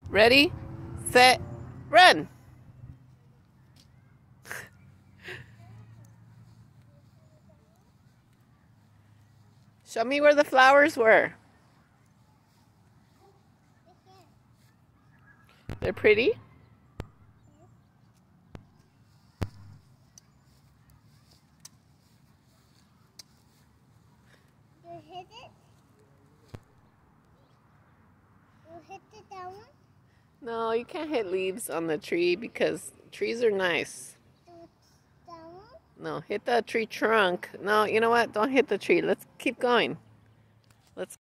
Ready, set, run. Show me where the flowers were. They're pretty. You hit it? You hit it that one? No, you can't hit leaves on the tree because trees are nice. That one? No, hit the tree trunk. No, you know what? Don't hit the tree. Let's keep going. Let's